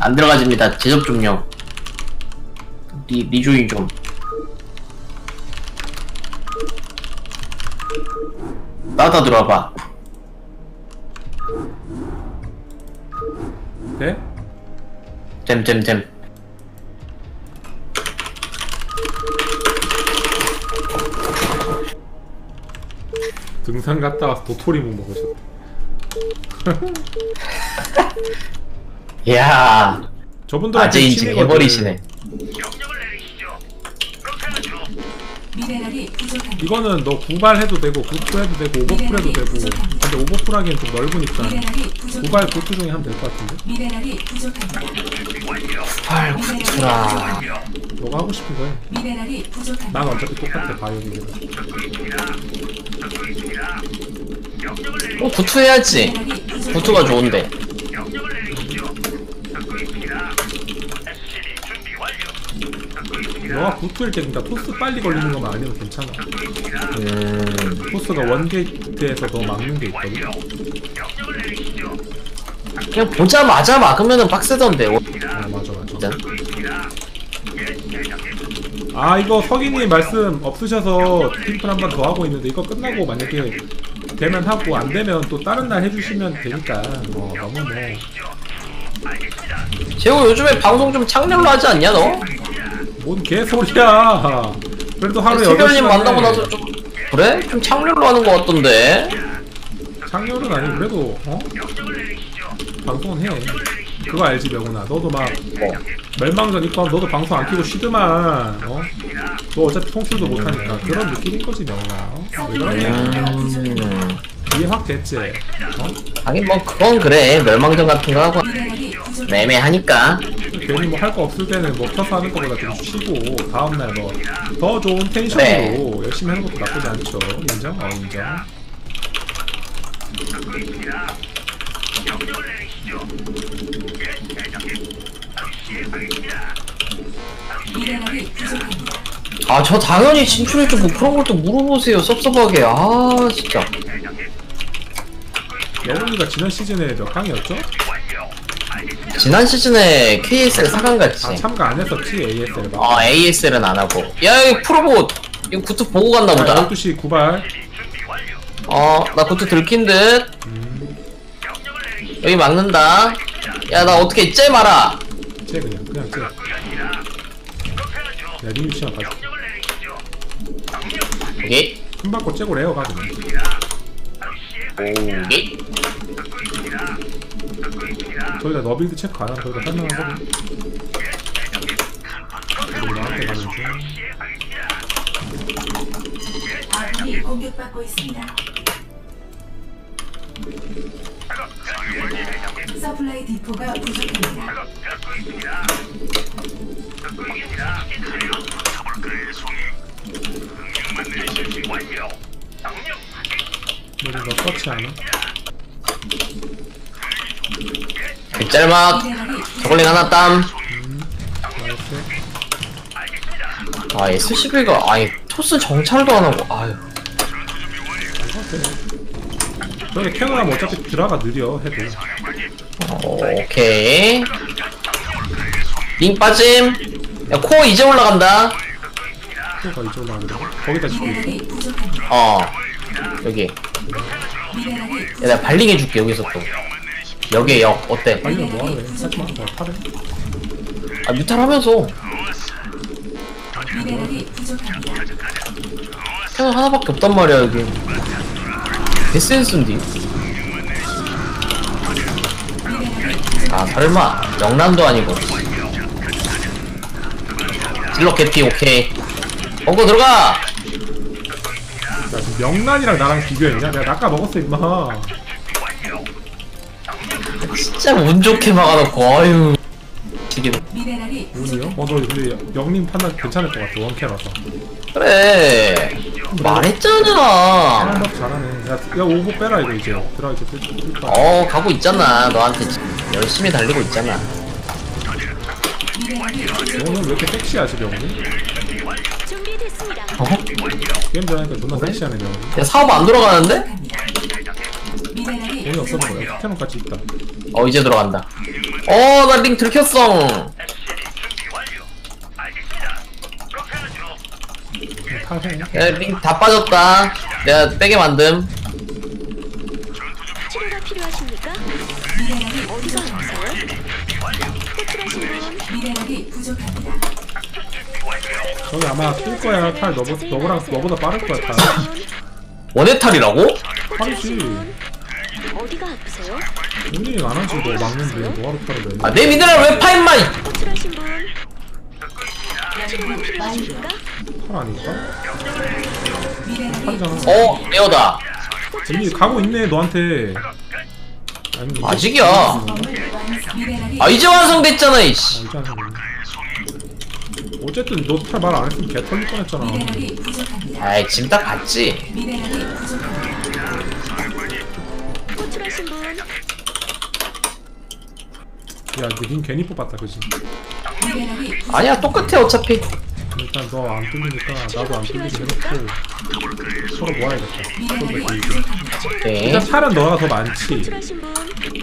안 들어가집니다. 제접 좀요. 리조인 좀. 나다 들어와봐. 네? 됨. 등산 갔다 와서 도토리묵 먹으셨다. 이야. 저분들은 아재 인증 해버리시네. 미네랄이 부족합니다. 이거는 너 구발해도 되고 구풀해도 되고 오버풀해도 되고. 근데 오버풀하기엔 좀 넓으니까 미네랄이 부족합니다. 구발 구투 중에 하면 될 것 같은데? 미네랄이 부족합니다. 발 구투라. 너가 하고 싶은 거야. 미네랄이 부족합니다. 난 어차피 똑같아 바이오닉이랑. 구투 해야지. 구투가 좋은데. 너가 구투일 때 그러니까 토스 빨리 걸리는 것만 아니면 괜찮아. 토스가 원게이트에서 너 막는 게 있거든. 그냥 보자마자 막으면은 빡세던데. 아 맞아. 일단. 아 이거 석인님 말씀 없으셔서 팀플 한 번 더 하고 있는데 이거 끝나고 만약에 되면 하고 안 되면 또 다른 날 해주시면 되니까 너무 뭐. 재호 요즘에 방송 좀 창렬로 하지 않냐 너? 뭔 개소리야. 그래도 하루에 8시간에 수별님 만나고 나서 좀 그래? 좀 창렬로 하는 거 같던데. 창렬은 아니고 그래도 방송은 해. 그거 알지 명훈아. 너도 막 멸망전 있고 하면 너도 방송 안 키고 쉬드만 너 어차피 통출도 못하니까 그런 느낌인 거지 명훈아. 왜 그러냐. 이해 확 됐지? 하긴 뭐 그건 그래. 멸망전 같은 거 하고 매매하니까. 괜히 뭐 할 거 없을 때는 뭐 펴서 하는 거보다 좀 쉬고 다음날 뭐 더 좋은 텐션으로 열심히 하는 것도 나쁘지 않죠. 인정? 인정. 미네랄이 부족합니다. 아 저 당연히 진출했죠. 뭐 그런 걸 또 물어보세요. 섭섭하게. 아 진짜. 여운이가 지난 시즌에 몇 강이었죠? 지난 시즌에 KSL 4강 갔지. 아 참가 안 했었지 ASL 막. ASL은 안 하고. 야 이거 프로보 이거 구트 보고 갔나 보다. 12시 9발. 나 구트 들킨 듯. 여기 막는다. 야 나 어떻게 째 마라. 쟤 그냥 쟤. 야 니 위치만 봐줘. 여기. 큰 받고 째고 레어 가 그냥. 여기. 저희가 너빌드 체크 안 하면 저희가 설명을 하고. 그리고 나한테 가는 중. 아군이 공격받고 있습니다. 서플라이 디포가 부족합니다. 우리 너 터치 안 해? 빗잘막. 저걸링 하나 땀. 나이스. S11가 아니 토스 정찰도 안 하고. 아유. 저기 캐논하면 어차피 드라가 느려 해도. 오케이. 링 빠짐. 야 코어 이제 올라간다. 코가 이쪽으로 가는데 거기다 짓고 있어. 미네랄이 부족합니다. 여기. 미네랄이 야 내가 발링 해줄게 여기서 또. 여기에 역 어때? 빨리 뭐하래. 하지마. 뭐 타래. 아 뮤탈 하면서 미네랄이 부족합니다. 캐논 하나밖에 없단 말이야 여기. 개센스인데. 아 설마 영란도 아니고. 딜러 개피 오케이. 먹고 들어가. 야 지금 명란이랑 나랑 비교했냐? 내가 아까 먹었어 임마. 진짜 운 좋게 막아놓고 아유. 지금 미네랄이 운이요? 너 근데 영림 판단 괜찮을 것 같아 원캐라서. 그래 말했잖아. 사람밖에 잘하네. 야 오버 빼라 이거 이제. 드라 이제 뺄 가고 있잖아. 너한테 열심히 달리고 있잖아. 영훈은 왜 이렇게 섹시하지 명훈이? 준비됐습니다. 게임 잘하니까 존나 그래? 섹시하네 명훈이. 야 사업 안 돌아가는데? 미네랄이 돈이 없어서 그래. 캐논 같이 있다. 이제 들어간다. 나 링 들켰어. 타해. 야, 링 다 빠졌다. 내가 빼게 만듦. 치료가 필요하십니까? 어디가 아프세요? 호출하신 분 미네랄이 부족합니다. 저기 아마 뛸 거야. 탈 너보다 빠를 거야. 탈. 원해탈이라고? 탈이지. 어디가 아프세요? 운이 안 하지. 너 막는데 뭐하러 탈을 내? 아, 내 미네랄 왜 파인마! 호출하신 분 치료가 필요하십니까? 탈 아닐까? 미네랄이 탈이잖아. 레어다. 이미 가고 있네 너한테. 아니 이제 아직이야. 미네랄이 아, 이제 완성됐잖아, 이씨. 알지 않아. 어쨌든 너 탈 말 안 했으면 개 털릴 뻔했잖아. 미네랄이 부족합니다. 아이, 짐 딱 봤지. 미네랄이 부족합니다. 호출하신 분 야, 닌 괜히 뽑았다, 그지? 미네랄이 아니야, 똑같아, 어차피. 일단 너 안 뚫리니까 나도 안 뚫리게 해놓고 서로 모아야겠다. 서로 이렇게 이겨. 오케이. 일단 탈은 너가 더 많지. 호출하신 분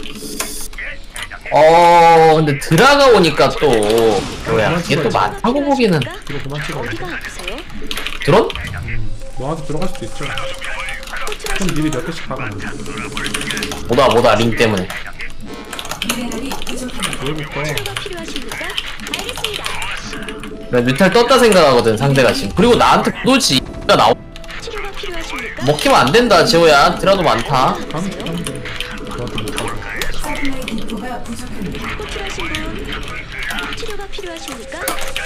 근데 드라가 오니까 또, 뭐야, 이게 또 많다고 보기는. 이거 그만 찍어. 어디가 아프세요? 드론? 너한테 들어갈 수도 있죠. 그럼 미리 몇 개씩 박아. 뭐다, 링 때문에. 미네랄이 부족합니다. 왜부터? 치료가 필요하십니까? 알겠습니다. 나 뮤탈 떴다 생각하거든, 상대가 지금. 그리고 나한테 도지 가 나오. 치료가 필요하십니까? 먹히면 안 된다, 재호야. 드라도 많다. 다음 주 하면 돼. 너한테 못 박아. 서플라이 디포가 부족합니다. 호출하신 분 치료가 필요하십니까?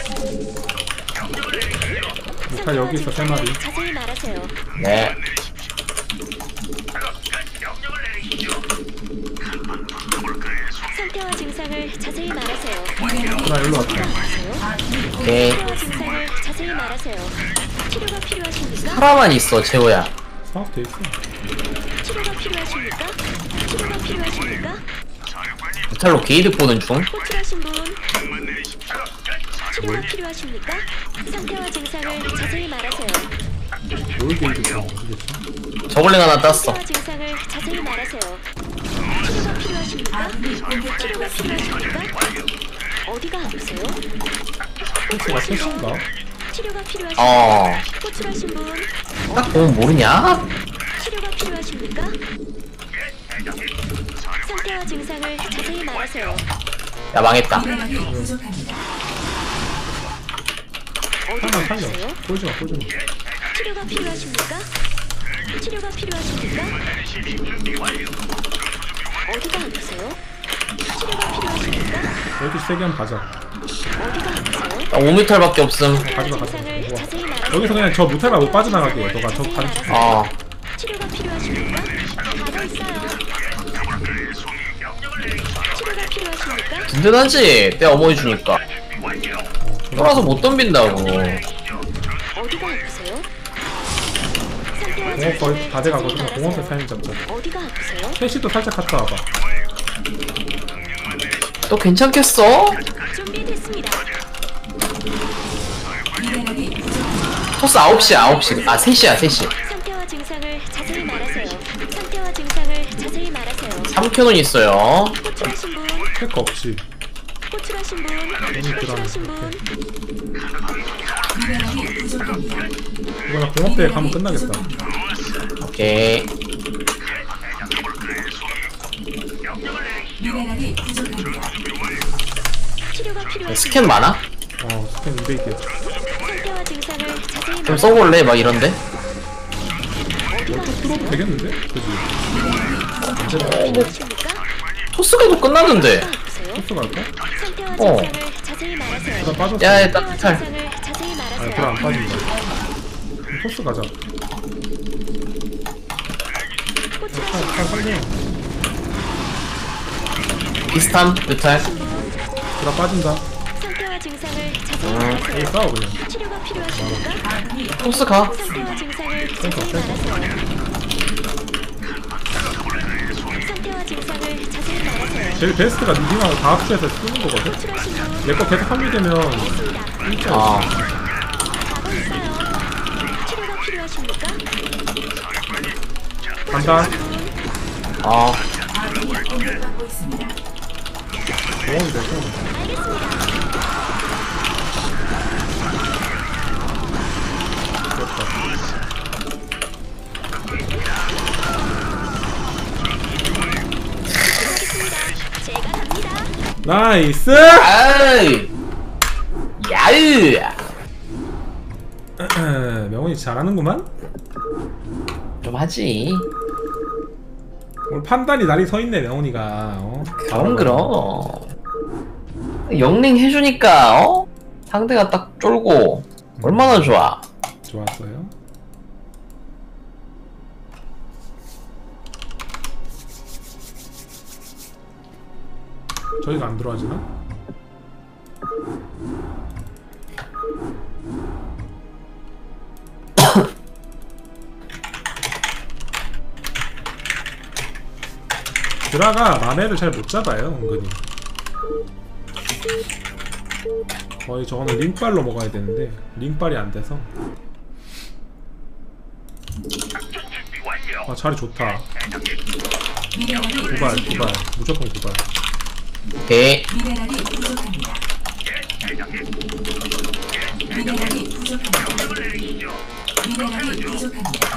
다 여기 있어, 세 마리. 자세히 말하세요. 네. 상태와 증상을 자세히 말하세요. 나 일로 왔다. 오케이. 상태와 증상을 자세히 말하세요. 치료가 필요하십니까? 사람만 있어, 재호야. 사업 돼 있어. 치료가 필요하십니까? 치료가 필요하십니까? 뮤탈로 게이드 보는 중. 호출하신 분 치료가 필요하십니까? 상태와 증상을 자세히 말하세요. 뭘 게이드 모르겠어. 저글링 하나 땄어. 상태와 증상을 자세히 말하세요. 치료가 필요하십니까? 치료가 필요하십니까? 어디가 아프세요? 가 셋인가? 치료가 필요하십니까? 호출하신 분 딱 보면 모르냐? 치료가 필요하십니까? 상태와 증상을 자세히 말하세요. 야, 망했다. 미네랄이 부족합니다. 어디가 하나 살려. 아프세요? 꼴지 마, 꼴지 마. 치료가 필요하십니까? 치료가 필요하십니까? 어디가 아프세요? 치료가 필요하십니까? 12시 세개 한번 가자. 어디가 아프세요? 나 5뮤탈밖에 없음. 가지마, 가지마. 증상을 우와. 자세히 말하세요. 여기서 그냥 저 무탈만 못 빠져나가게. 너가 저 자세히 간. 말하세요. 어. 치료가 필요하십니까? 가고 있어요. 치료가 필요하십니까? 든든하지? 내 어머니 주니까. 쫄아서 못 덤빈다고. 어디가 아프세요? 상태와 공업 거의 다 증상을 돼가거든. 자세히 공업에 말하세요. 타임 잡자. 어디가 아프세요? 셋이도 살짝 갔다 와봐. 너 괜찮겠어? 준비됐습니다. 미네랄이 부족합니다. 토스 9시야, 9시. 아, 3시야, 3시. 상태와 증상을 자세히 말하세요. 상태와 증상을 자세히 말하세요. 3큐는 있어요. 호출하신 분, 할 거 없지. 호출하신 분, 호출하신 분, 미네랄이 부족합니다. 이거 나 공업대에 가면 끝나겠다. 오케이. 미네랄이 부족합니다. 치료가 필요하신 스캔 많아? 스캔 200이야. 상태와 증상을 자세히 좀 말하세요. 써볼래? 막 이런데? 어디가 뚫어도 아프세요? 되겠는데? 그지? 필요하십니까? 토스가도 끝났는데. 어디가 아프세요? 토스 갈까? 상태와 어. 증상을 자세히 말하세요. 나 빠졌어. 야, 일단 상태와 탈. 증상을 자세히 아, 그래 안 말하세요. 빠진다. 토스 가자. 호출하신 탈 살려. 비슷함, 뮤탈. 그래 빠진다. 상태와 증상을 자세히 여기 말하세요. 싸워 그냥. 치료가 필요하십니까? 토스 가. 상태와 증상을 자세히 말하세요. 상태와 증상을 자세히 말하세요. 제일 베스트가 니가 다 합쳐서 쓰는 거거든? 호출하신 분, 내 거 계속 합류되면 있습니다. 일자 어. 가고 있어요. 치료가 필요하십니까? 간다. 어. 아군이 공격받고 있습니다. 도움이 돼서. 제가 갑니다. 나이스! 아이 야으 명훈이 잘하는구만? 좀 하지. 오늘 판단이 날이 서있네 명훈이가. 어? 그럼 영링 해주니까 상대가 딱 쫄고 얼마나 좋아. 좋았어요. 저희가 안 들어와지나? 드라가 맘에를 잘 못 잡아요 은근히. 거의 저거는 링발로 먹어야 되는데 링발이 안 돼서. 아 자리 좋다. 구발 무조건 구발. 오케이. 미네랄이 부족합니다. 미네랄이 부족합니다. 미네랄이 부족합니다.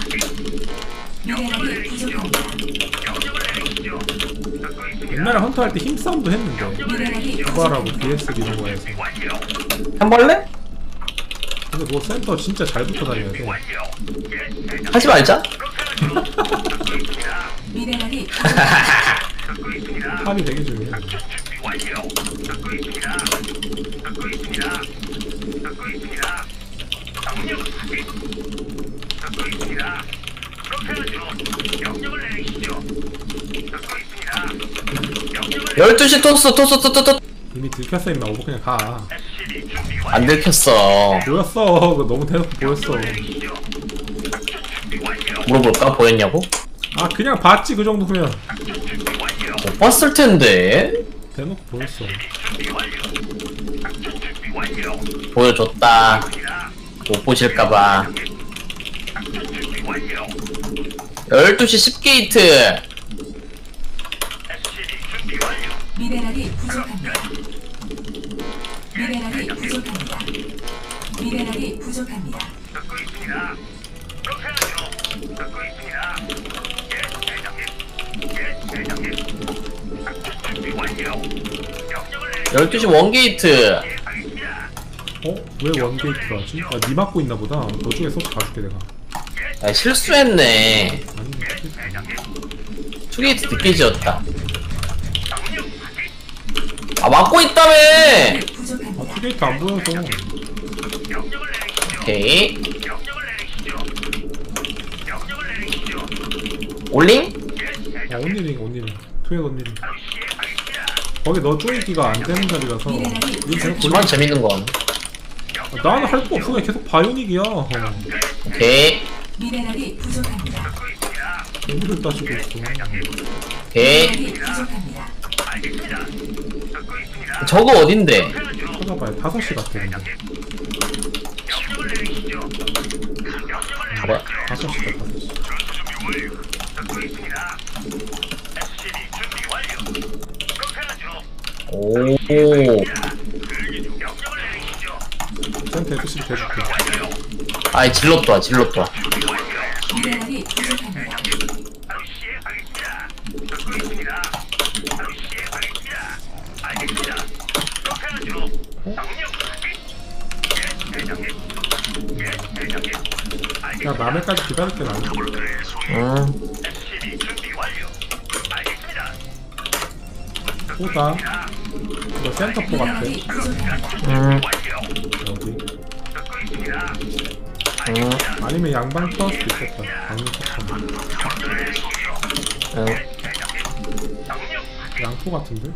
미네랄이 부족합니다. 옛날에 헌터 할 때 힘싸움도 했는데 미네랄이 구발하고 BS 이런 거에서. 한 벌레? 근데 그거 센터 진짜 잘 붙어 다녀야 돼. 하지 말자. 미네랄이 합이 되게 중요해. 열두 시 토스. 이미 들켰어 임마. 오버 그냥 가. 안 들켰어. 보였어. 그거 너무 대놓고 보였어. 물어볼까? 보였냐고? 아 그냥 봤지 그 정도면. 못 봤을 텐데. 대놓고 보였어. 보여줬다. 못 보실까봐. 12시 10게이트. 미네랄이 부족합니다. 미네랄이 부족합니다. 미네랄이 부족합니다. 열두 시 1게이트. 어? 왜 원게이트로 하지? 아 니 맞고 있나 보다. 너 쪽에 소스 가줄게 내가. 아, 실수했네. 아니 2게이트 늦게 지었다. 아, 막고 있다며! 부족합니다. 투게이트 안 보여서. 오케이. 올링? 온리링 투에 온리링. 거기 너 쪼이기가 안 되는 자리라서 니 계속 주만 재밌는 건. 나는 할 거 없어. 그냥 계속 바이오닉이야. 오케이. 미네랄이 부족합니다. 공부를 따지고 있어. 오케이. 미네랄이 부족합니다. 저거 어딘데? 찾아봐요. 5시 같아 근데. 뭐야? 5시다 5시. 오. 센터 FC 대줄게. 아이, 질럿도와. 미네랄이 부족합니다. 야 남해까지 기다릴게 나는. 포다. 이거 센터포 같아. 미네랄이 부족합니다. 어디? 응. 아니면 양방 플러스 있겠다. 방금 쳤어. 응. 양포 같은데?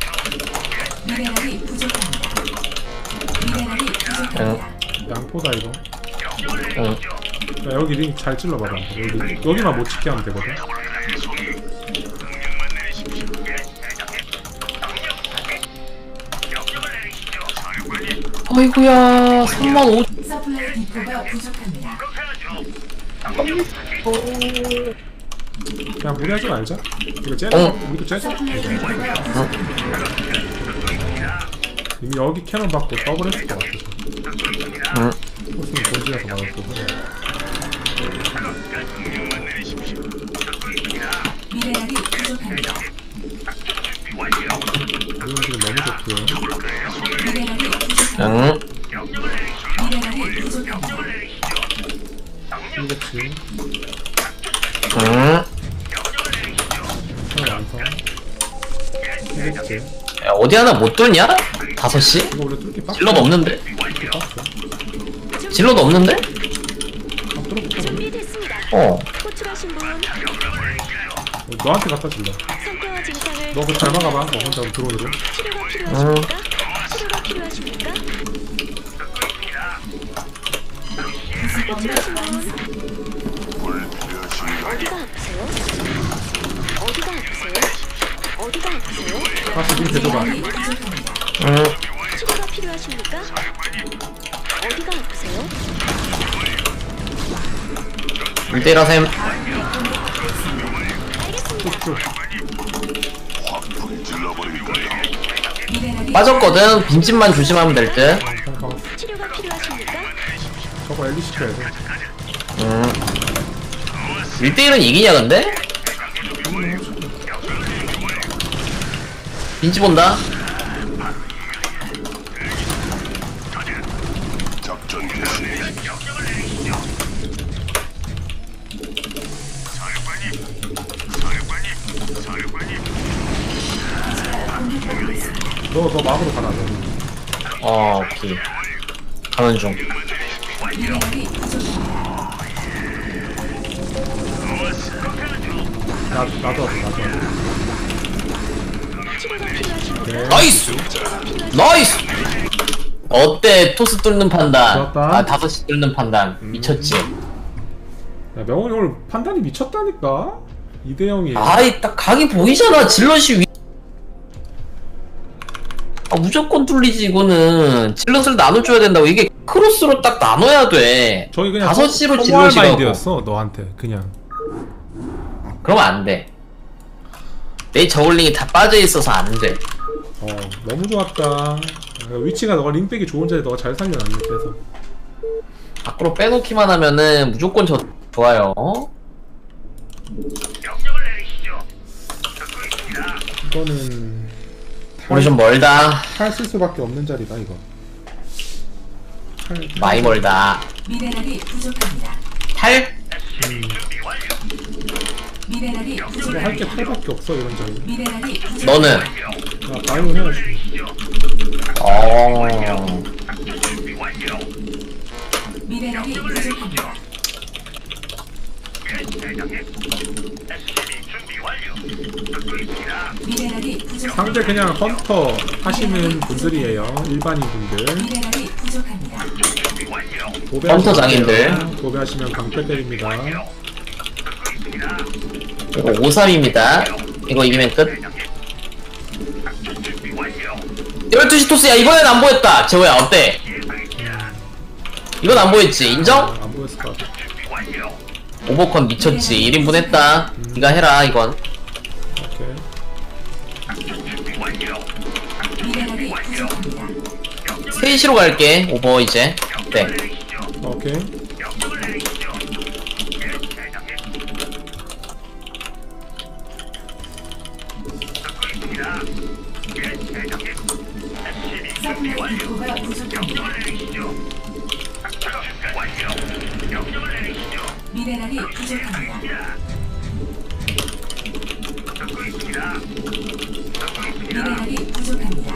미네랄이 부족합니다. 미네랄이 부족합니다. 양포다 이거. 응. 야, 여기 링 잘 찔러봐라. 여기만 못 찍게 하면 되거든. 어이구야. 35,000. 서플라이 디포가 부족합니다. 그냥 무리하지 말자. 이거 째자. 우리도 째자. 이미 여기 캐논 받고 더블했을 것 같아. 응. 코스는 본진에서 맞을 거고. 미네랄이 부족합니다. 이건 지금 너무 좋고요. 미네랄이 부족합니다. 응. 미네랄이 부족합니다. 이겠지. 응. 사람 많다. 이겠지. 야, 어디 하나 못 뚫냐? 5시? 이거 원래 뚫기 빡. 질러도 없는데? 뚫기 빡. 질러도 없는데? 준비됐습니다. 어. 호출하신 분 너한테 갖다 줄래. 상태와 증상을 너 그거 잘 막아봐. 너 혼자 드론으로. 치료가 필요하십니까? 치료가 필요하십니까? 호출하신 분 어디가 아프세요? 어디가 아프세요? 어디가 아프세요? 다시 님 대줘봐. 미네랄이 부족합니다. 응. 치료가 필요하십니까? 어디가 아프세요? 1대1 하셈. 쭉쭉. 미네랄이 빠졌거든. 빈집만 조심하면 될 듯. 치료가 필요하십니까? 저거 엘리 시켜야 돼. 응. 1대1은 이기냐 근데? 빈집 온다. 너 막으로 가라. 너. 오케이. 가는 중. 미네랄이 부족합니다. 나도 왔어. 치료가 필요하십니까? 네. 나이스! 나이스! 어때? 토스 뚫는 판단. 좋았다. 아, 5시 뚫는 판단. 미쳤지? 야, 명훈이 오늘 판단이 미쳤다니까? 2대0이. 아이, 딱 각이 보이잖아. 질럿이 위. 아, 무조건 뚫리지, 이거는. 질럿을 나눠줘야 된다고. 이게 크로스로 딱 나눠야 돼. 저기 그냥 5시로 소모할 질럿이라고. 마인드였어, 너한테. 그냥. 그러면 안 돼. 내 저글링이 다 빠져있어서 안 돼. 너무 좋았다. 위치가 너가 링백이 좋은 자리 너가 잘 살려놨네, 그래서. 밖으로 빼놓기만 하면은 무조건 좋아요. 이거는. 우리 좀 멀다. 탈 쓸 수밖에 없는 자리다, 이거. 많이 멀다. 미네랄이 부족합니다. 탈? 미네랄이 부족합니다. 할게 탈밖에 없어, 이런 자리. 미네랄이 부족합니다. 너는? 야, 바이오 해야지. 미네랄이 부족합니다. 미네랄이 부족합니다. 상대 그냥 헌터 하시는 분들이에요. 일반인 분들. 미네랄이 부족합니다. 헌터 장인들. 도배하시면 강패 때립니다. 이거 5-3입니다. 이거 이기면 끝. 12시 토스야. 이번엔 안 보였다. 재호야, 어때? 이건 안 보였지? 인정? 안 보였을 것 같아. 오버컨 미쳤지. 1인분 했다. 니가 해라, 이건. 오케이. 미네랄이 부족합니다. 3시로 갈게. 오버 이제. 네. 오케이. 서플라이 디포가 부족합니다. 미네랄이 부족합니다. 미네랄이 부족합니다.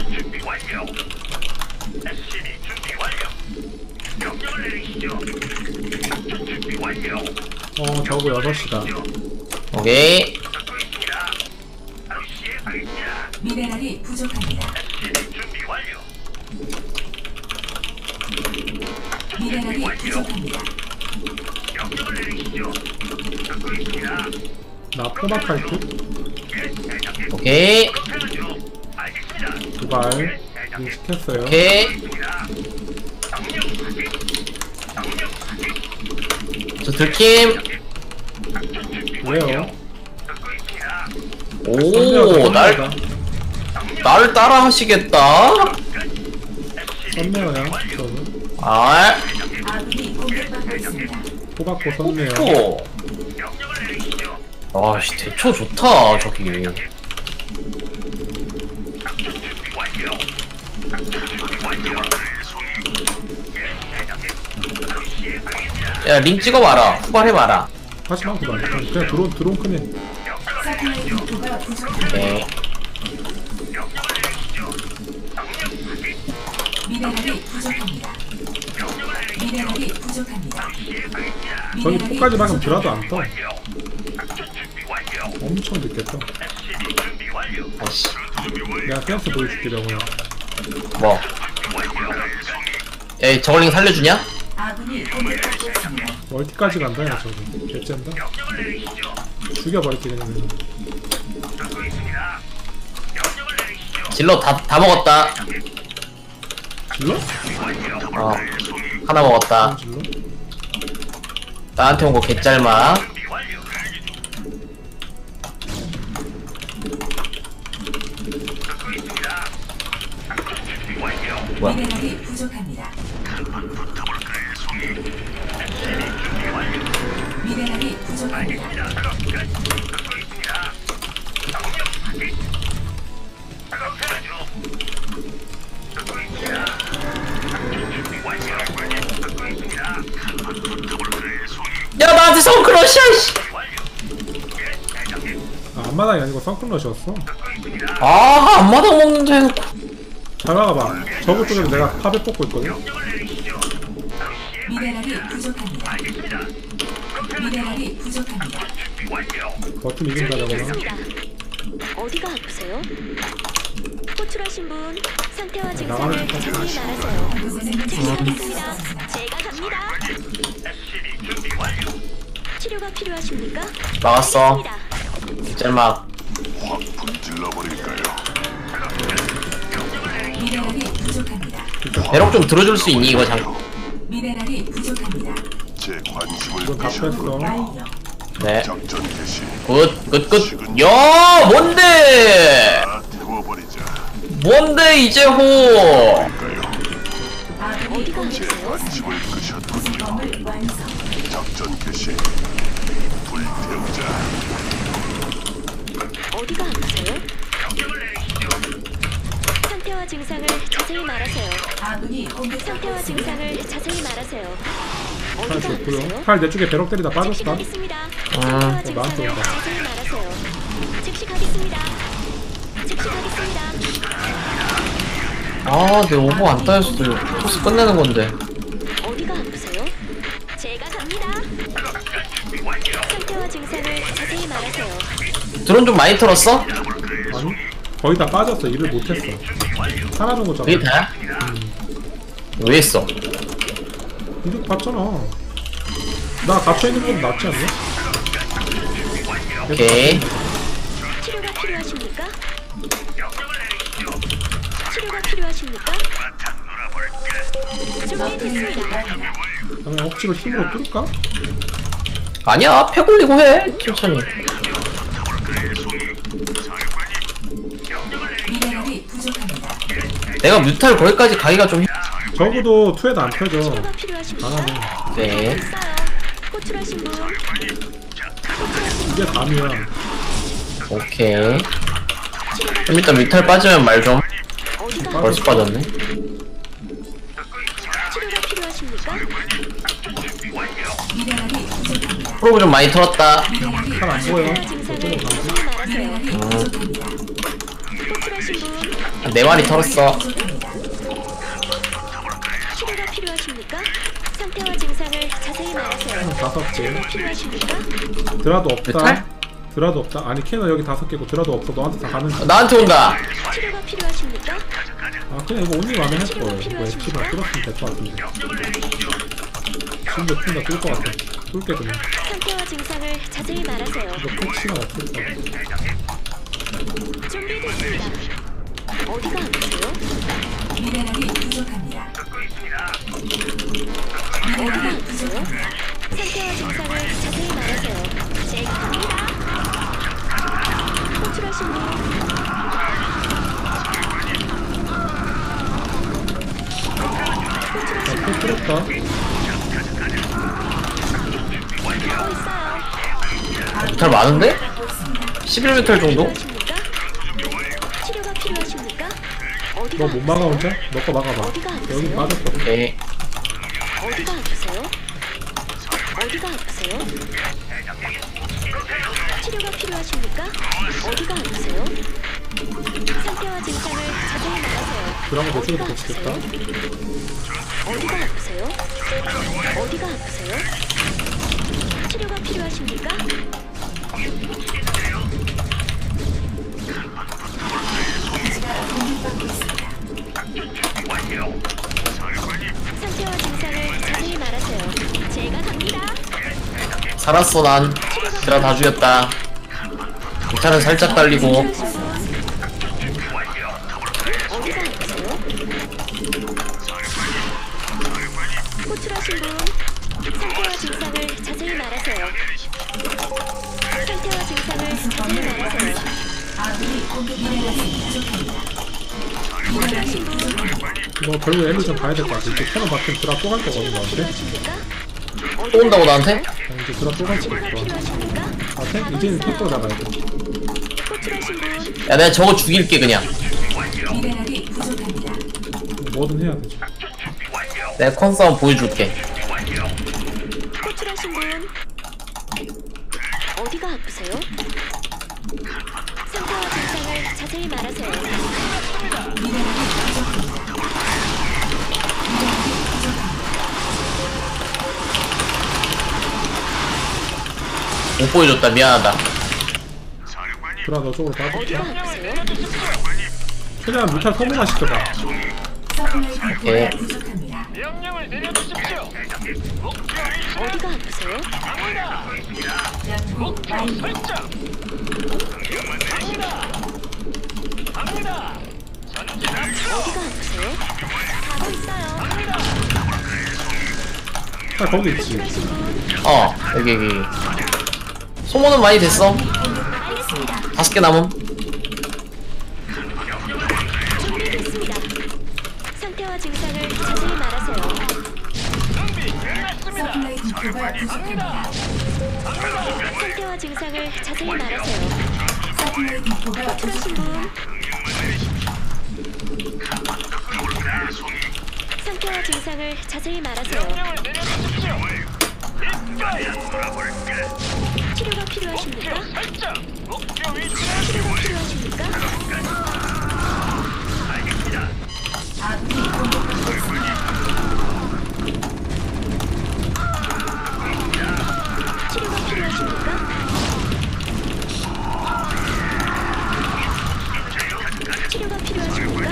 저거 6시다. 오케이. 미네랄이 부족합니다. 미네랄이 부족합니다. 나 포박할 듯? 오케이. 두발 시켰어요. 오케이. 저 들킴. 왜요? 오, 날 따라 하시겠다? 썸네어야 저는 아, 아군이 공격받고 있습니다. 호박고 썸네어. 오. 아씨, 대처 좋다, 저기. 야, 링 찍어봐라. 후발해봐라. 하지마 그만. 그냥 드론 크네. 서플라이 디포가 부족합니다. 오케이. 미네랄이 부족합니다. 미네랄이 부족합니다. 저기 포까지 방금 들어도 안 떠. 엄청 늦겠다. 아이씨. 내가 댄스 보여줄게 병원아. 뭐. 야, 저걸링 살려주냐? 아군이 공격받고 있습니다. 멀티까지 간다 야 저기. 개짠다. 죽여버릴게 그냥. 질러 다 먹었다. 질러? 어. 하나 먹었다. 질러? 나한테 온 거 개짤마. 뭐야? 미네랄이 부족합니다. 미네랄이 부족합니다. 야, 나한테 성크러쉬야, 씨! 아 앞마당이 아니고 선클러시였어. 아, 앞마당 먹는다 해놓고. 잘 막아봐. 저거 쪽에서 내가 팝에 뽑고 있거든. 미네랄이 부족합니다. 미네랄이 부족합니다. 버튼 이긴다 저거는. 준비됐습니다. 어디가 아프세요? 호출하신 분 상태와 증상을 자세히 말하세요. 즉시 가겠습니다. 제가 갑니다. 치료가 필요하십니까? 막았어. 알겠습니다. 짤막. 미네랄이 부족합니다. 배럭 좀 들어줄 수 있니, 이거 잠깐. 미네랄이 부족합니다. 제 관심을 이건 다 뺐어. 완료. 네. 작전 개시 끝. 야, 뭔데? 다 태워버리자. 뭔데, 이제호? 아군이 어디가 제 아프세요? 관심을 끄셨군요. 건물 완성. 작전 개시 불태우자. 어디가 아프세요? 상태와 증상을 자세히 말하세요. 아군이 공격받고 상태와 있습니다. 증상을 자세히 말하세요. 팔 어디가 좋고요. 아프세요? 팔 내 쪽에 배럭 때리다 즉시 빠졌다. 가겠습니다. 상태와 나한테 증상을 온다. 자세히 말하세요. 즉시 가겠습니다. 즉시 가겠습니다. 아, 내 오버 안 따였어도 토스 끝내는 건데. 어디가 아프세요? 제가 갑니다. 상태와 증상을 자세히 말하세요. 드론 좀 많이 털었어? 아니 거의 다 빠졌어. 일을 못했어. 하나 정도 잡아. 그게 다야? 왜 했어? 이득 봤잖아. 나 갇혀있는 것보다 낫지 않냐? 오케이. 치료가 필요하십니까? 치료가 필요하십니까? 준비됐습니다. 그러면 억지로 힘으로 뚫을까? 아니야, 패 굴리고 해. 천천히. 미네랄이 부족합니다. 내가 뮤탈 거기까지 가기가 좀 적어도 투에도 안 펴져. 치료가 필요하십니까? 강하네. 네. 됐어요. 호출하신 분. 이게 담이야. 오케이. 좀 이따 뮤탈 빠지면 말 좀. 어디가 벌써 빠졌네. 치료가 필요하십니까? 미네랄이 부족합니다. 프로브 좀 많이 털었다. 미네랄이 잘 안 보여. 증상을 저쪽으로 가면 자세히 말하세요. 미네랄이 부족합니다. 호출하신 분. 네 마리 털었어. 부족합니다. 치료가 필요하십니까? 상태와 증상을 자세히 말하세요. 5개. 필요하십니까? 드라도 없다. 메탈? 드라도 없다. 아니 캐너 여기 5개고 드라도 없어. 너한테 다 가는. 나한테 온다. 치료가 필요하십니까? 아 그냥 이거 온리 와면 할 거야. 이거 엑스가 뚫었으면 될 것 같은데. 지금도 푼다 뚫을 것 같아. 뚫게 그냥. 상태와 증상을 자세히 말하세요. 이거 패치가 없을 거 같아. 준비됐습니다. 어디가 아프세요? 미네랄이 부족합니다. 어디가 아프세요? 상태와 증상을 자세히 말하세요. 제가 갑니다. 부럽다. 하고 있어요. 메탈 많은데? 11m 정도? 필요하십니까? 치료가 필요하십니까? 어디가 너 못 막아 아프세요? 혼자? 너거 막아봐. 어디가 아프세요? 여기 빠졌거든. 오케이. 어디가 아프세요? 어디가 아프세요? 치료가 필요하십니까? 어디가 아프세요? 상태와 증상을 자세히 말하세요. 그런 거 어디가 대충 아프세요? 고치겠다. 어디가 아프세요? 어디가 아프세요? 치료가 필요하십니까? 상태와 증상을 자세히 말하세요. 제가 갑니다. 살았어 난. 드라 다 죽였다. 메탈은 살짝 달리고. 어디가 아프세요? 호출하신 분, 상태와 증상을 자세히 말하세요. 상태와 증상을 자세히 말하세요. 아군이 공격받고 있습니다. 호출하신 분, 너 결국 엘리 좀 가야 될 것 같아. 이제 캐논 박힌 드랍 또갈 거거든 너한테. 필요하십니까? 또 온다고 나한테? 이제 드랍 또갈 수도 있어. 필요하십니까? 아, 이제는 템포로 나가야 돼. 호출하신 분, 야 내가 저거 죽일게 그냥. 미네랄이 부족합니다. 뭐든 해야 되지. 내가 컨싸움 보여줄게. 호출하신 분, 어디가 아프세요? 상태와 증상을 자세히 말하세요. 못 보여줬다 미안하다. 드랍 너 쪽으로 빠졌다. 어디가 아프세요? 최대한 뮤탈 소모만 시켜봐. 서플라이 예. 디포가 부족합니다. 명령을 내려주십시오. 목표 위치 어디가 아프세요? 갑니다. 연구 목표 완료. 설정. 갑니다. 전진 앞으로. 어디가 아프세요? 가고 있어요. 아, 거기 있지. 호출하신 분, 어 여기. 소모는 많이 됐어. 알겠습니다. 5개 남음. 준비됐습니다. 상태와 증상을 자세히 말하세요. 준비 끝났습니다. 서플라이 디포가 부족합니다. 상태와 증상을 자세히 말하세요. 서플라이 디포가 호출하신 부족합니다. 분, 상태와 증상을 자세히 말하세요. 명령을 내려주십시오. 치료가 필요하십니까? 목표 설정. 목표 위치는 치료가 필요하십니까? 아군이 공격받고 있습니다. 치료가 필요하십니까? 치료가 필요하십니까?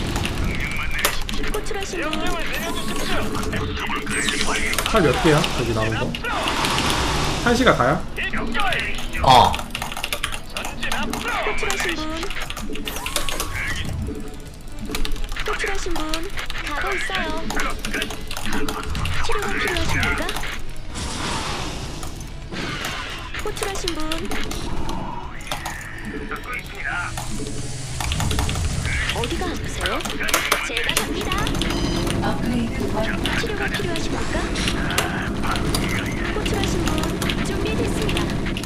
호출하신 분, 명령을 내려주십시오. 칼 몇 개야? 여기 나온 거? 1시가 다야? 어. 전진 앞으로. 호출하신 분, 호출하신 분, 가고 있어요. 치료가 필요하십니까? 호출하신 분, 어디가 아프세요? 제가 갑니다. 업그레이드 완료. 치료가 필요하십니까? 호출하신 분, 준비됐습니다.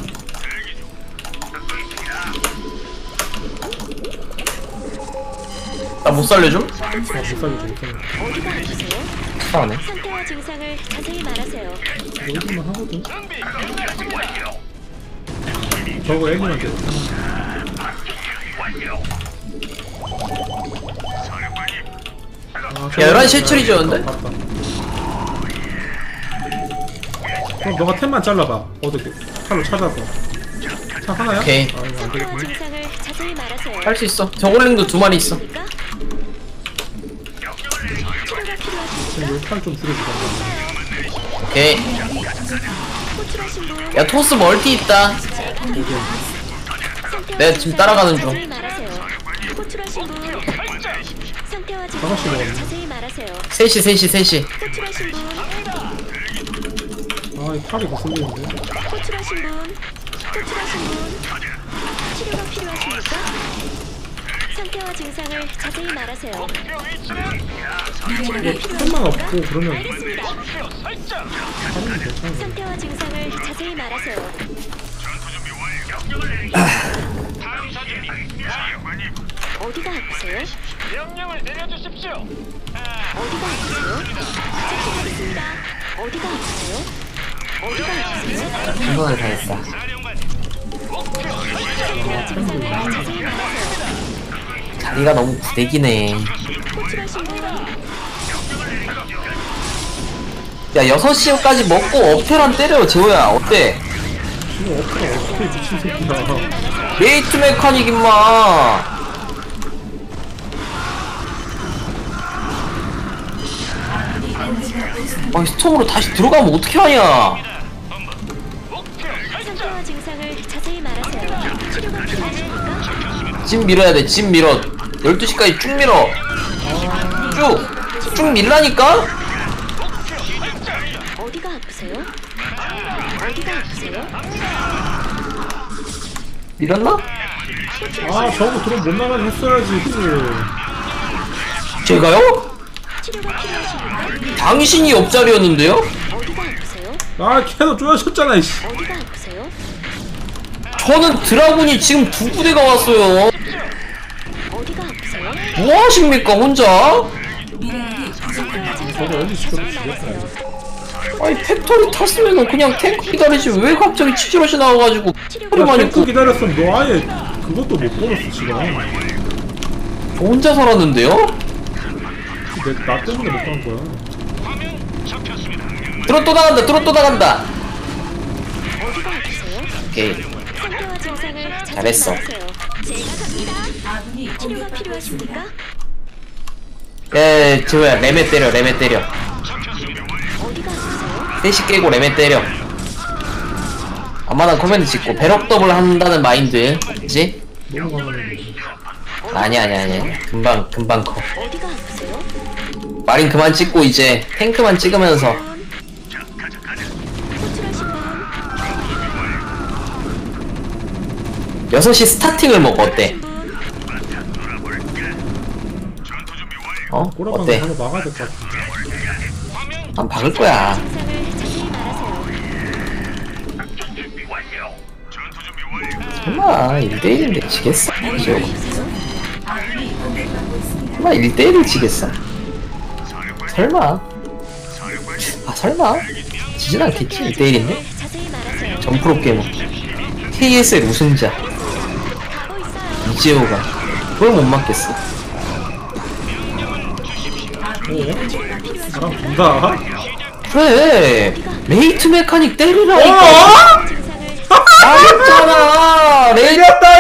나 못 살려줌? 아, 못 살려줘, 못 살려줘. 어디가 아프세요? 하네. 상태와 증상을 자세히 말하세요. 여기만 하거든. 준비 끝났습니다. 저거 엘리한테 야, 11시에 해처리죠, 근데? 맞다. 그럼 너가 템만 잘라봐. 어떻게 칼로 찾아서. 차 하나야? 오케이. 아, 이거 안 상태와 되겠구나. 증상을 자세히 말하세요. 할 수 있어. 저글링도 2마리 있어. 치료가 필요하십니까? 지금 칼좀 줄여주자. 오케이. 호출하신 분, 야 토스 멀티 있다. 상태와 네, 지금 따라가는 중. 자세히 말하세요. 호출하신 분, 상태와 다섯시 증상을 먹었네. 자세히 말하세요. 3시. 호출하신 분, 아, 이 칼이 더 쓸리는데. 호출하신 분, 치료가 필요하십니까? 상태와 증상을 자세히 말하세요. 목표 위치는 템만 없고 그러면 목표 설정. 하면 괜찮아. 상태와 증상을 자세히 말하세요. 다음 사진이 어디가 아프세요? 명령을 내려주십시오. 어디가 아프세요? 체크하겠습니다. 어디가 아프세요? 어디가 아프세요? 최선을 다했다. 사령관님. 목표 설정. 증상을 자세히 말하세요. 자리가 너무 구대기네. 호출하신 분 야 6시까지 먹고 업테란 때려 재호야 어때? 지금 어떻게 미친 새끼야. 메이트 메카닉 임마. 아니 스톰으로 다시 들어가면 어떻게 하냐? 목표 설정. 상태와 증상을 자세히 말하세요. 치료가 필요하십니까? 찜 밀어야 돼. 찜 밀어. 12시까지 쭉 밀어. 쭉 밀라니까? 어디가 아프세요? 어디가 아프세요? 밀었나? 아 저거 드론 못 나가게 했어야지. 제가요? 치료가 필요하십니까? 당신이 옆자리였는데요? 어디가 아프세요? 아 걔도 쪼여졌잖아 이씨. 어디가 아프세요? 저는 드라군이 지금 2부대가 왔어요. 어디가 아프세요? 뭐 하십니까 혼자? 상태와 저거 증상을 어디 시켜도 자세히 지겠다. 말하세요. 아니 팩토리 탔으면은 그냥 탱크 기다리지 왜 갑자기 치즈러시 나와가지고 야 팩토리만 탱크 있고 기다렸으면 너 아예 그것도 못 걸었어 지금. 저 혼자 살았는데요? 나 때문에 못 간 거야. 화면 잡혔습니다. 드론 또 나간다. 드론 또 나간다. 어디가 아프세요? 오케이 상태와 증상을 자세히 잘했어. 말하세요. 제가 갑니다. 아군이 치료가 공격받고 필요하십니까? 에 저야 레메 때려. 레메 때려. 어디가 아프세요? 셋이 깨고 레메 때려. 아마난 코멘트 짓고 배럭 더블 한다는 마인드 그치? 너무 강하네. 아니야 금방 커. 어디가 아프세요? 마린 그만 찍고 이제 탱크만 찍으면서 호출하신 분 6시 스타팅을 먹어. 어때? 어? 꼬라박 어때? 한번 막아야 될 것 같은데. 난 박을 거야. 증상을 자세히 말하세요. 설마 1대1인데 지겠어? 그죠? 아군이 공격받고 있습니다. 설마 1대1을 지겠어? 설마? 아 설마? 지진 않겠지? 1대1인데? 자세히 말하세요. 전프로 게임 KSL 우승자 가고 있어요. 이재호가 그걸 못 막겠어? 사람 본다. 그래 메이트 메카닉 때리라니까. 어? 증상을 말했잖아. 레이트 이겼다!